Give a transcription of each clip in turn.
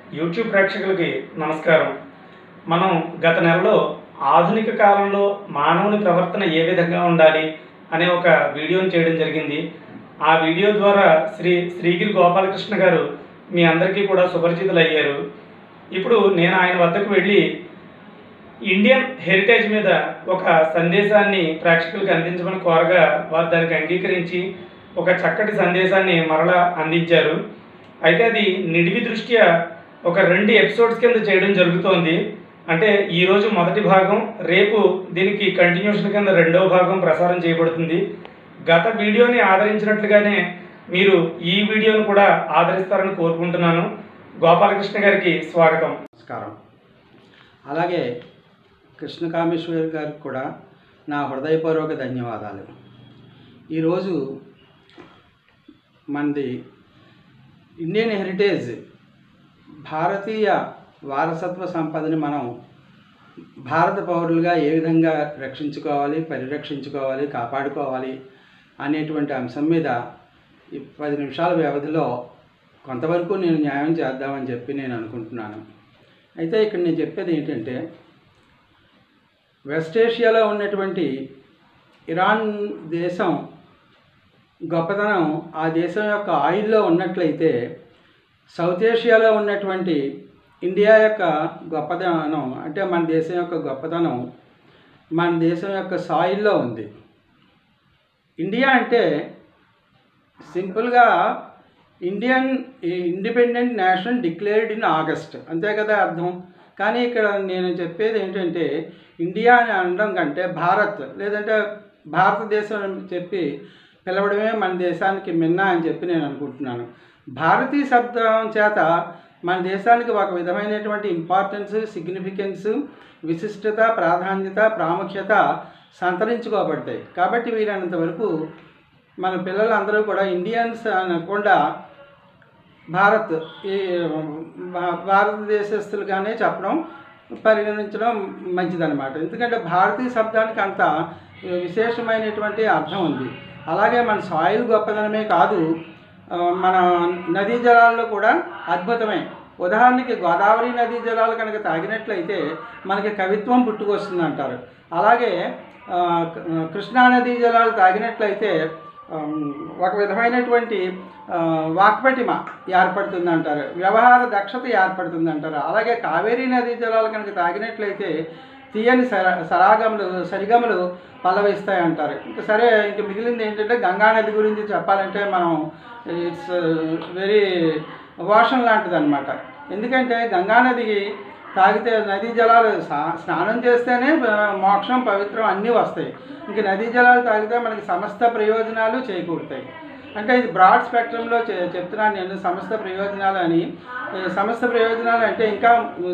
YouTube ప్రేక్షకులకి నమస్కారం. మనం గత నెలలో ఆధునిక కాలంలో మానవుని ప్రవర్తన ఏ విధంగా ఉండాలి అనే ఒక వీడియోని చేయడం జరిగింది. ఆ వీడియో ద్వారా శ్రీగిరి గోపాలకృష్ణ గారు మీ అందరికీ కూడా సుపరిచితులు అయ్యారు. ఇప్పుడు నేను ఆయన వద్దకు వెళ్ళి ఇండియన్ హెరిటేజ్ మీద ఒక సందేశాన్ని ప్రేక్షకులకు అందించమని కోరగా వారు దానికి అంగీకరించి ఒక చక్కటి సందేశాన్ని మరలా అందించారు. అయితే అది నిడివి దృష్ట్యా ఒక 2 ఎపిసోడ్స్ కింద చేయడం జరుగుతోంది. అంటే ఈరోజు మొదటి భాగం, రేపు దీనికి కంటిన్యూషన్ కింద రెండవ భాగం ప్రసారం చేయబడుతుంది. గత వీడియోని ఆదరించినట్లుగానే మీరు ఈ వీడియోను కూడా ఆదరిస్తారని కోరుకుంటున్నాను. గోపాలకృష్ణ గారికి స్వాగతం. నమస్కారం. అలాగే కృష్ణకామేశ్వర్ గారికి కూడా నా హృదయపూర్వక ధన్యవాదాలు. ఈరోజు మనది ఇండియన్ హెరిటేజ్ భారతీయ వారసత్వ సంపదని మనం భారత పౌరులుగా ఏ విధంగా రక్షించుకోవాలి, పరిరక్షించుకోవాలి, కాపాడుకోవాలి అనేటువంటి అంశం మీద 10 నిమిషాల వ్యవధిలో కొంతవరకు నేను న్యాయం చేద్దామని చెప్పి నేను అనుకుంటున్నాను. అయితే ఇక్కడ నేను చెప్పేది ఏంటంటే, వెస్ట్ ఏషియాలో ఉన్నటువంటి ఇరాన్ దేశం గొప్పతనం ఆ దేశం యొక్క ఆయిల్లో ఉన్నట్లయితే, సౌత్ ఏషియాలో ఉన్నటువంటి ఇండియా యొక్క గొప్పతనం అంటే మన దేశం యొక్క గొప్పతనం మన దేశం యొక్క సాయిల్లో ఉంది. ఇండియా అంటే సింపుల్గా independent nation declared in August, అంతే కదా అర్థం. కానీ ఇక్కడ నేను చెప్పేది ఏంటంటే, ఇండియా అని అనడం కంటే భారత్ లేదంటే భారతదేశం అని చెప్పి పిలవడమే మన దేశానికి మిన్న అని చెప్పి నేను అనుకుంటున్నాను. భారతీయ శబ్దం చేత మన దేశానికి ఒక విధమైనటువంటి ఇంపార్టెన్స్, సిగ్నిఫికెన్స్, విశిష్టత, ప్రాధాన్యత, ప్రాముఖ్యత సంతరించుకోబడతాయి. కాబట్టి వీలైనంత వరకు మన పిల్లలందరూ కూడా ఇండియన్స్ అనకుండా భారతదేశస్తులుగానే చెప్పడం, పరిగణించడం మంచిదన్నమాట. ఎందుకంటే భారతీయ శబ్దానికి అంత విశేషమైనటువంటి అర్థం ఉంది. అలాగే మన సాయిల్ గొప్పదనమే కాదు, మన నదీ జలాల్లో కూడా అద్భుతమే. ఉదాహరణకి గోదావరి నదీ జలాలు కనుక తాగినట్లయితే మనకి కవిత్వం పుట్టుకొస్తుంది అంటారు. అలాగే కృష్ణా నదీ జలాలు తాగినట్లయితే ఒక విధమైనటువంటి వాక్పటిమ ఏర్పడుతుంది అంటారు, వ్యవహార దక్షత ఏర్పడుతుంది అంటారు. అలాగే కావేరీ నదీ జలాలు కనుక తాగినట్లయితే తీయని సరిగమలు పల్లవిస్తాయి అంటారు. ఇంకా సరే, ఇంక మిగిలింది ఏంటంటే గంగా నది గురించి చెప్పాలంటే మనం ఇట్స్ వెరీ వాషన్ లాంటిది అనమాట. ఎందుకంటే గంగా నది తాగితే నదీ జలాలు స్నానం చేస్తేనే మోక్షం, పవిత్రం అన్నీ వస్తాయి. ఇంక నదీ జలాలు తాగితే మనకి సమస్త ప్రయోజనాలు చేకూరుతాయి. అంటే ఇది బ్రాడ్ స్పెక్ట్రంలో చెప్తున్నాను నేను, సమస్త ప్రయోజనాలు అని. సమస్త ప్రయోజనాలు అంటే ఇంకా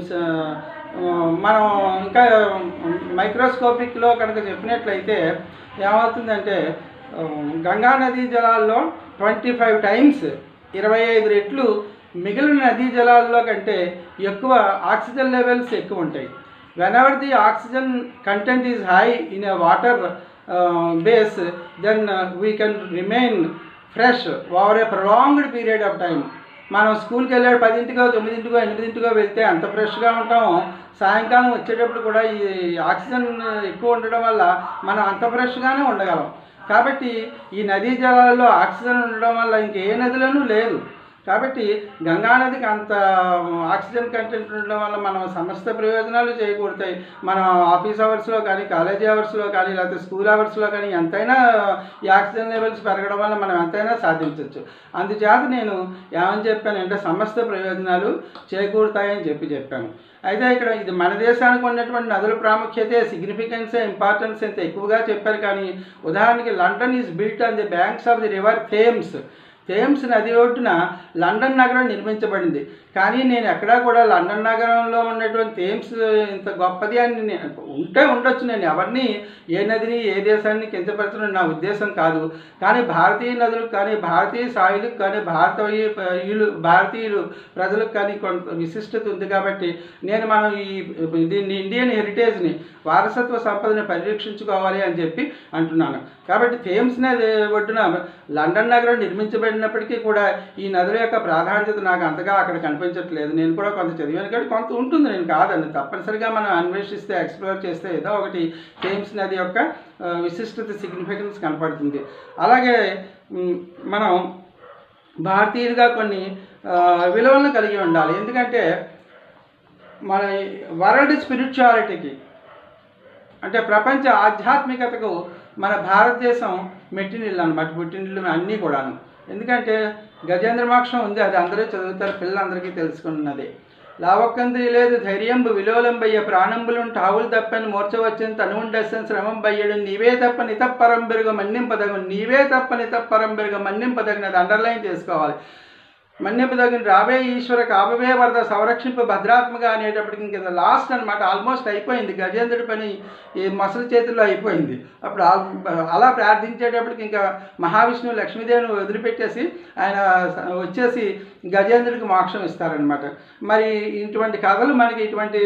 మనం ఇంకా మైక్రోస్కోపిక్లో కనుక చెప్పినట్లయితే ఏమవుతుందంటే, గంగా నదీ జలాల్లో 25 టైమ్స్ 25 రెట్లు మిగిలిన నదీ జలాల్లో కంటే ఎక్కువ ఆక్సిజన్ లెవెల్స్ ఎక్కువ ఉంటాయి. Whenever the oxygen content is high in a water base, then we can remain fresh over a prolonged period of time. మనం స్కూల్కి వెళ్ళాడు 10ంటికో 9ంటికో 8ంటికో వెళ్తే అంత ఫ్రెష్గా ఉంటాము. సాయంకాలం వచ్చేటప్పుడు కూడా ఈ ఆక్సిజన్ ఎక్కువ ఉండడం వల్ల మనం అంత ఫ్రెష్గానే ఉండగలం. కాబట్టి ఈ నదీ జలాల్లో ఆక్సిజన్ ఉండడం వల్ల ఇంకే నదిలోనూ లేదు. కాబట్టి గంగా నదికి అంత ఆక్సిజన్ కంటెంట్ ఉండడం వల్ల మనం సమస్త ప్రయోజనాలు చేకూరుతాయి. మన ఆఫీస్ అవర్స్లో కానీ, కాలేజీ అవర్స్లో కానీ, లేకపోతే స్కూల్ అవర్స్లో కానీ ఎంతైనా ఈ ఆక్సిజన్ లెవెల్స్ పెరగడం వల్ల మనం ఎంతైనా సాధించవచ్చు. అందుచేత నేను ఏమని చెప్పానంటే సమస్త ప్రయోజనాలు చేకూరుతాయని చెప్పాను. అయితే ఇక్కడ ఇది మన దేశానికి ఉన్నటువంటి నదుల ప్రాముఖ్యతే, సిగ్నిఫికెన్సే, ఇంపార్టెన్స్ ఎంత ఎక్కువగా చెప్పారు. కానీ ఉదాహరణకి London is built on the banks of the river Thames. Thames నది ఒడ్డున లండన్ నగరం నిర్మించబడింది. కానీ నేను ఎక్కడా కూడా లండన్ నగరంలో ఉన్నటువంటి థేమ్స్ ఇంత గొప్పది అని ఉండొచ్చు. నేను ఎవరిని, ఏ నదిని, ఏ దేశాన్ని కించపరచడం నా ఉద్దేశం కాదు. కానీ భారతీయ నదులకు కానీ, భారతీయ సాయులకు కానీ, భారతీయులు ప్రజలకు కానీ కొంత విశిష్టత ఉంది. కాబట్టి మనం దీన్ని ఇండియన్ హెరిటేజ్ని, వారసత్వ సంపదని పరిరక్షించుకోవాలి అని చెప్పి అంటున్నాను. కాబట్టి థేమ్స్ నది ఒడ్డున లండన్ నగరం నిర్మించబడినప్పటికీ కూడా ఈ నదుల యొక్క ప్రాధాన్యత నాకు అంతగా అక్కడ కనిపించట్లేదు. నేను కూడా కొంత చదివాను కాబట్టి కొంత ఉంటుంది, నేను కాదండి. తప్పనిసరిగా మనం అన్వేషిస్తే, ఎక్స్ప్లోర్ చేస్తే ఏదో ఒకటి థేమ్స్ నది యొక్క విశిష్టత, సిగ్నిఫికెన్స్ కనపడుతుంది. అలాగే మనం భారతీయులుగా కొన్ని విలువలను కలిగి ఉండాలి. ఎందుకంటే మన వరల్డ్ స్పిరిచువాలిటీకి, అంటే ప్రపంచ ఆధ్యాత్మికతకు మన భారతదేశం మెట్టినిల్లు అన్నమాట, పుట్టినిల్లు అన్నీ కూడాను. ఎందుకంటే గజేంద్ర మోక్షం ఉంది, అది అందరూ చదువుతారు, పిల్లలందరికీ తెలుసుకున్నది. లావక్కంది లేదు ధైర్యంబు విలోలంబయ్య ప్రాణంబులుంట ఆవులు తప్పని మూర్చవచ్చని తనువుండెస్సని శ్రమం బయ్యడు నీవే తప్ప నితప్పరంబెరుగ మన్నింపదగు, నీవే తప్ప నితప్పరంబెరుగ మన్నింపదగినది అండర్లైన్ చేసుకోవాలి. మన్నింపదగిన రాబే ఈశ్వర కాబవే వరద సంరక్షింపు భద్రాత్మగా అనేటప్పటికి ఇంక లాస్ట్ అనమాట, ఆల్మోస్ట్ అయిపోయింది. గజేంద్రుడి పని ఈ మసలు చేతుల్లో అయిపోయింది. అప్పుడు అలా ప్రార్థించేటప్పటికి ఇంకా మహావిష్ణువు లక్ష్మీదేవిని వదిలిపెట్టేసి ఆయన వచ్చేసి గజేంద్రుడికి మోక్షం ఇస్తారనమాట. మరి ఇటువంటి కథలు మనకి ఇటువంటి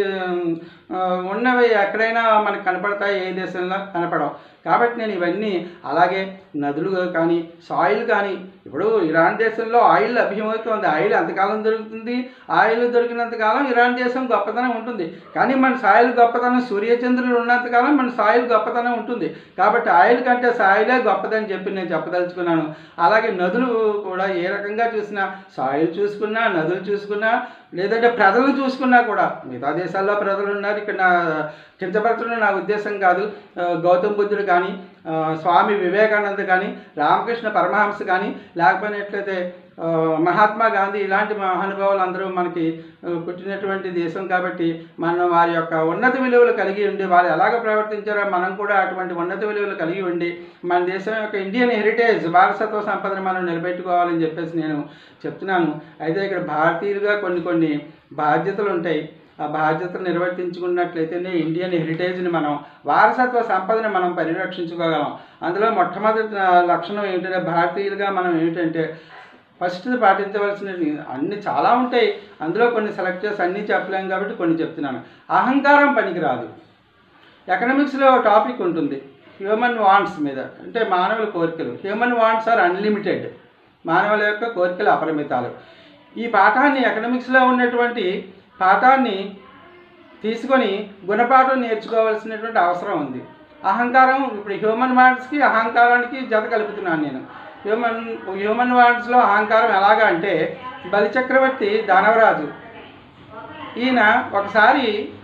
ఉన్నవి ఎక్కడైనా మనకు కనపడతాయి, ఏ దేశంలో కనపడవు. కాబట్టి నేను ఇవన్నీ, అలాగే నదులు కానీ సాయిల్ కానీ, ఇప్పుడు ఇరాన్ దేశంలో ఆయిల్ లభ్యమవుతుంది, ఆయిల్ ఎంతకాలం దొరుకుతుంది, ఆయిల్ దొరికినంతకాలం ఇరాన్ దేశం గొప్పతనం ఉంటుంది. కానీ మన సాయిల్ గొప్పతనం, సూర్యచంద్రులు ఉన్నంతకాలం మన సాయిల్ గొప్పతనం ఉంటుంది. కాబట్టి ఆయిల్ కంటే సాయిలే గొప్పదని చెప్పి నేను చెప్పదలుచుకున్నాను. అలాగే నదులు కూడా ఏ రకంగా చూసినా, సాయిల్ చూసుకున్నా, నదులు చూసుకున్నా, లేదంటే ప్రజలు చూసుకున్నా కూడా, మిగతా దేశాల్లో ప్రజలు ఉన్నారు, ఇక్కడ నా కించపరచడం నా ఉద్దేశం కాదు. గౌతమ్ బుద్ధుడు కానీ, స్వామి వివేకానంద కానీ, రామకృష్ణ పరమహంస కానీ, లేకపోయినట్లయితే మహాత్మా గాంధీ, ఇలాంటి మహానుభావులు అందరూ మనకి పుట్టినటువంటి దేశం. కాబట్టి మనం వారి యొక్క ఉన్నత విలువలు కలిగి ఉండి, వారు ఎలాగ ప్రవర్తించారో మనం కూడా అటువంటి ఉన్నత విలువలు కలిగి ఉండి, మన దేశం యొక్క ఇండియన్ హెరిటేజ్, వారసత్వ సంపదను మనం నిలబెట్టుకోవాలని చెప్పేసి నేను చెప్తున్నాను. అయితే ఇక్కడ భారతీయులుగా కొన్ని బాధ్యతలు ఉంటాయి. ఆ బాధ్యతలు నిర్వర్తించుకున్నట్లయితేనే ఇండియన్ హెరిటేజ్ని మనం, వారసత్వ సంపదని మనం పరిరక్షించుకోగలం. అందులో మొట్టమొదటి లక్షణం ఏమిటంటే, భారతీయులుగా మనం ఏమిటంటే, ఫస్ట్ పాటించవలసినవి అన్ని చాలా ఉంటాయి, అందులో కొన్ని సెలెక్ట్ చేసి అన్నీ చెప్పలేం కాబట్టి కొన్ని చెప్తున్నాను. అహంకారం పనికిరాదు. ఎకనామిక్స్లో టాపిక్ ఉంటుంది హ్యూమన్ వాంట్స్ మీద, అంటే మానవుల కోరికలు. హ్యూమన్ వాంట్స్ ఆర్ అన్లిమిటెడ్, మానవుల యొక్క కోరికలు అపరిమితాలు. ఈ పాఠాన్ని, ఎకనామిక్స్లో ఉన్నటువంటి పాఠాన్ని తీసుకొని గుణపాఠం నేర్చుకోవాల్సినటువంటి అవసరం ఉంది. అహంకారం, ఇప్పుడు హ్యూమన్ వాంట్స్కి అహంకారానికి జత కలుపుతున్నాను నేను. హ్యూమన్ వాంట్స్లో అహంకారం ఎలాగా అంటే, బలిచక్రవర్తి దానవరాజు, ఈయన ఒకసారి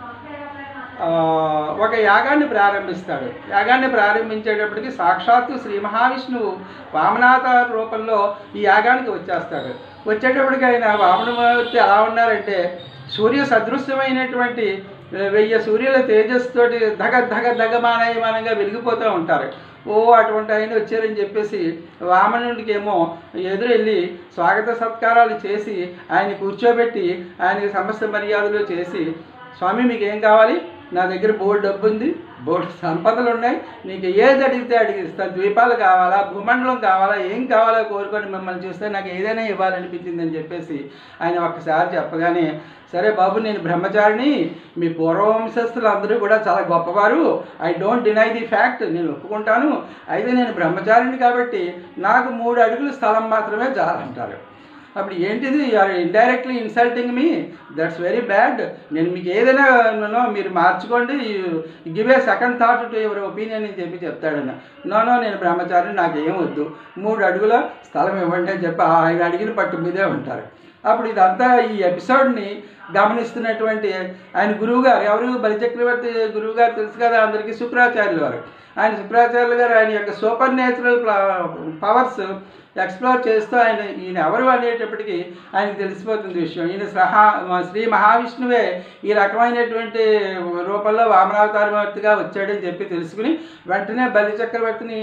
ఒక యాగాన్ని ప్రారంభిస్తాడు. యాగాన్ని ప్రారంభించేటప్పటికి సాక్షాత్తు శ్రీ మహావిష్ణువు వామనావతార రూపంలో ఈ యాగానికి వచ్చేస్తాడు. వచ్చేటప్పటికి ఆయన వామనమూర్తి ఎలా ఉన్నారంటే, సూర్య సదృశ్యమైనటువంటి 1000 సూర్యుల తేజస్సుతోటి ధగమానయమానంగా వెలిగిపోతూ ఉంటారు. అటువంటి ఆయన వచ్చారని చెప్పేసి వామనుడికి ఏమో ఎదురెళ్ళి స్వాగత సత్కారాలు చేసి ఆయన కూర్చోబెట్టి ఆయనకి సమస్త మర్యాదలు చేసి, స్వామి మీకు ఏం కావాలి, నా దగ్గర బోర్డు డబ్బు ఉంది, బోర్డు సంపదలు ఉన్నాయి, నీకు ఏది అడిగితే అడిగిస్తాను, ద్వీపాలు కావాలా, భూమండలం కావాలా, ఏం కావాలో కోరుకొని మిమ్మల్ని చూస్తే నాకు ఏదైనా ఇవ్వాలనిపించిందని చెప్పేసి ఆయన ఒక్కసారి చెప్పగానే, సరే బాబు నేను బ్రహ్మచారిని, మీ పూర్వవంశస్థులు అందరూ కూడా చాలా గొప్పవారు, I don't deny the fact, నేను ఒప్పుకుంటాను, అయితే నేను బ్రహ్మచారిని కాబట్టి నాకు 3 అడుగుల స్థలం మాత్రమే చాలంటారు. అప్పుడు ఏంటిది, you are indirectly insulting me, that's very bad, నేను మీకు ఏదైనా మీరు మార్చుకోండి, give a second thought to your opinion అని చెప్పి చెప్తాడన్న. నో నేను బ్రహ్మచారిని, నాకు ఏం వద్దు, 3 అడుగుల స్థలం ఇవ్వండి అని చెప్పి ఆయన అడిగిన పట్టు మీదే ఉంటారు. అప్పుడు ఇదంతా ఈ ఎపిసోడ్ని గమనిస్తున్నటువంటి ఆయన గురువుగారు, ఎవరు, బలిచక్రవర్తి గురువుగారు తెలుసు కదా అందరికీ, శుక్రాచార్యులు వారు. శుక్రాచార్యులు గారు ఆయన యొక్క సూపర్ న్యాచురల్ పవర్స్ ఎక్స్ప్లోర్ చేస్తూ ఈయన ఎవరు అనేటప్పటికీ ఆయనకు తెలిసిపోతుంది విషయం. ఈయన శ్రీ మహావిష్ణువే ఈ రకమైనటువంటి రూపంలో వామనావతారమూర్తిగా వచ్చాడని చెప్పి తెలుసుకుని వెంటనే బలిచక్రవర్తిని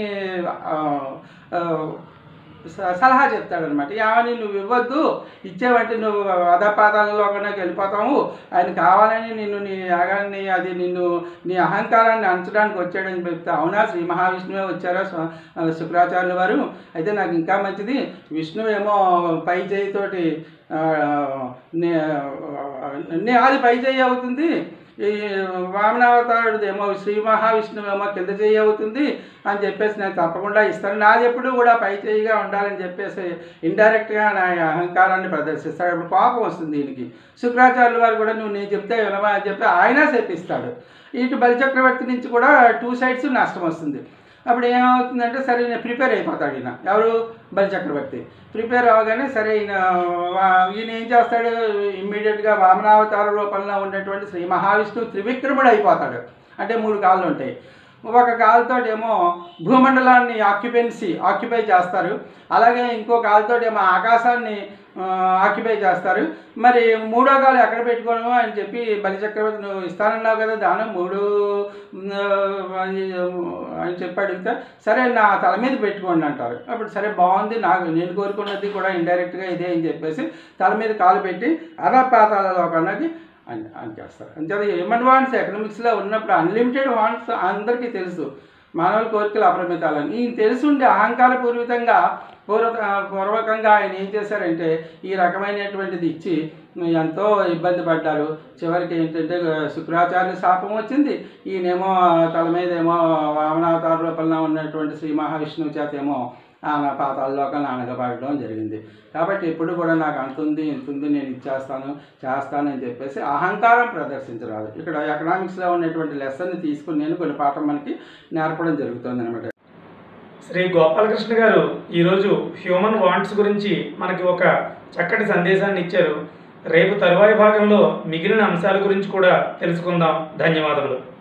సలహా చెప్తాడనమాట. ఏమని, నువ్వు ఇవ్వద్దు, ఇచ్చేవంటే నువ్వు అధపాతాలలో ఒకరికి వెళ్ళిపోతాము, ఆయన కావాలని నిన్ను, నీ యాగాన్ని, అది నిన్ను, నీ అహంకారాన్ని అంచడానికి వచ్చాడని చెప్తే, అవునా శ్రీ మహావిష్ణువే వచ్చారా శుక్రాచార్యుల వారు, అయితే నాకు ఇంకా మంచిది, విష్ణువు ఏమో పై చేయితోటి అది పై చేయి అవుతుంది, ఈ వామనావతారుడేమో శ్రీ మహావిష్ణువేమో కింద చేయి అవుతుంది అని చెప్పేసి నేను తప్పకుండా ఇస్తాను, నాది ఎప్పుడు కూడా పై చేయిగా ఉండాలని చెప్పేసి ఇండైరెక్ట్గా నా అహంకారాన్ని ప్రదర్శిస్తాడు. అప్పుడు కోపం వస్తుంది దీనికి. శుక్రాచార్యుల వారు కూడా నువ్వు నేను చెప్తే వినవా అని చెప్పి ఆయన శపిస్తాడు. ఇటు బలిచక్రవర్తి నుంచి కూడా 2 సైడ్స్ నష్టం వస్తుంది. అప్పుడు ఏమవుతుందంటే సరే ఈయన ప్రిపేర్ అయిపోతాడు. ఈయన ఎవరు? బలిచక్రవర్తి. ప్రిపేర్ అవ్వగానే సరే ఈయన ఏం చేస్తాడు, ఇమ్మీడియట్గా వామనావతార రూపంలో ఉన్నటువంటి శ్రీ మహావిష్ణువు త్రివిక్రముడు అయిపోతాడు. అంటే 3 కాళ్ళు ఉంటాయి. ఒక కాలుతో ఏమో భూమండలాన్ని ఆక్యుపై చేస్తారు, అలాగే ఇంకో కాలుతో ఏమో ఆకాశాన్ని ఆక్యుపై చేస్తారు. మరి 3వ కాలు ఎక్కడ పెట్టుకోను అని చెప్పి బలిచక్రవర్తి నువ్వు ఇస్తానన్నావు కదా దానం 3 అని చెప్పి అడిగితే సరే నా తల మీద పెట్టుకోండి అంటారు. అప్పుడు సరే బాగుంది, నేను కోరుకున్నది కూడా ఇండైరెక్ట్గా ఇదే అని చెప్పేసి తల మీద కాలు పెట్టి అధపాతాళ లోకానికి అని చేస్తారు. అంతే హ్యూమన్ వాంట్స్ ఎకనామిక్స్లో ఉన్నప్పుడు అన్లిమిటెడ్ వాంట్స్ అందరికీ తెలుసు, మానవుల కోరికలు అపరిమితాలని. ఈయన తెలుసుండి అహంకారపూర్వకంగా పూర్వకంగా ఆయన ఏం చేశారంటే ఈ రకమైనటువంటిది ఇచ్చి ఎంతో ఇబ్బంది పడ్డారు. చివరికి ఏంటంటే శుక్రాచార్య శాపం వచ్చింది. ఈయనేమో తల మీద ఏమో వామనావతార రూపంలో ఉన్నటువంటి శ్రీ మహావిష్ణువు చేత ఏమో పాతాళలోకాన్ని అనగబడడం జరిగింది. కాబట్టి ఎప్పుడు కూడా నాకు అంతుంది ఇంతుంది నేను చేస్తానని చెప్పేసి అహంకారం ప్రదర్శించరాదు. ఇక్కడ ఎకనామిక్స్లో ఉన్నటువంటి లెసన్ని తీసుకుని నేను కొన్ని పాఠం మనకి నేర్పడం జరుగుతుంది అనమాట. శ్రీ గోపాలకృష్ణ గారు ఈరోజు హ్యూమన్ వాంట్స్ గురించి మనకి ఒక చక్కటి సందేశాన్ని ఇచ్చారు. రేపు తరువాయి భాగంలో మిగిలిన అంశాల గురించి కూడా తెలుసుకుందాం. ధన్యవాదములు.